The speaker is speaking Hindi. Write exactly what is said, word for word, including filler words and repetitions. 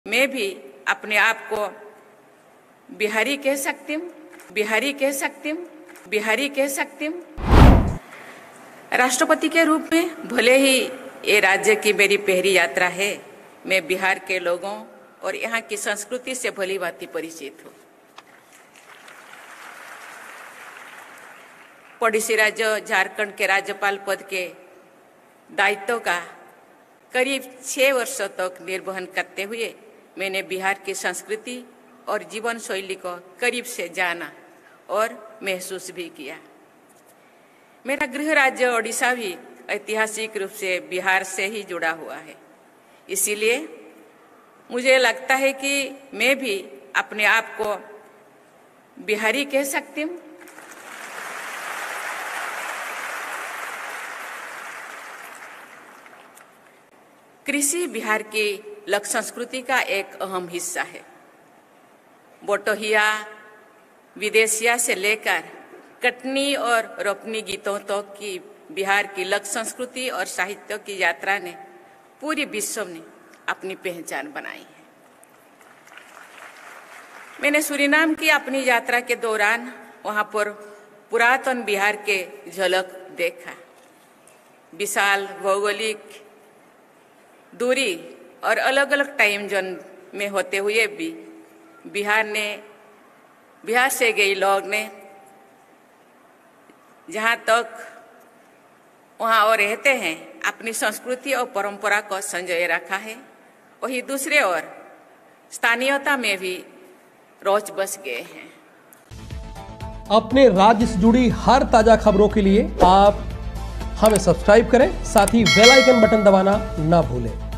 मैं भी अपने आप को बिहारी कह सकती हूँ, बिहारी कह सकती हूँ, बिहारी कह सकती हूँ। राष्ट्रपति के रूप में भले ही ये राज्य की मेरी पहली यात्रा है, मैं बिहार के लोगों और यहाँ की संस्कृति से भली भांति परिचित हूँ। पड़ोसी राज्य झारखंड के राज्यपाल पद के दायित्व का करीब छह वर्षों तक निर्वहन करते हुए मैंने बिहार की संस्कृति और जीवन शैली को करीब से जाना और महसूस भी किया। मेरा गृह राज्य ओडिशा भी ऐतिहासिक रूप से बिहार से ही जुड़ा हुआ है, इसीलिए मुझे लगता है कि मैं भी अपने आप को बिहारी कह सकती हूँ। कृषि बिहार की लोक संस्कृति का एक अहम हिस्सा है। बोटोहिया, विदेशिया से लेकर कटनी और रोपनी गीतों तक तो की बिहार की लोक संस्कृति और साहित्य की यात्रा ने पूरी विश्व में अपनी पहचान बनाई है। मैंने सूरीनाम की अपनी यात्रा के दौरान वहां पर पुरातन बिहार के झलक देखा। विशाल भौगोलिक दूरी और अलग अलग टाइम जोन में होते हुए भी बिहार ने बिहार से गए लोग ने जहाँ तक वहाँ और रहते हैं अपनी संस्कृति और परंपरा को संजोए रखा है, वही दूसरे ओर स्थानीयता में भी रोज बस गए हैं। अपने राज्य से जुड़ी हर ताजा खबरों के लिए आप हमें सब्सक्राइब करें, साथ ही बेल आइकन बटन दबाना ना भूलें।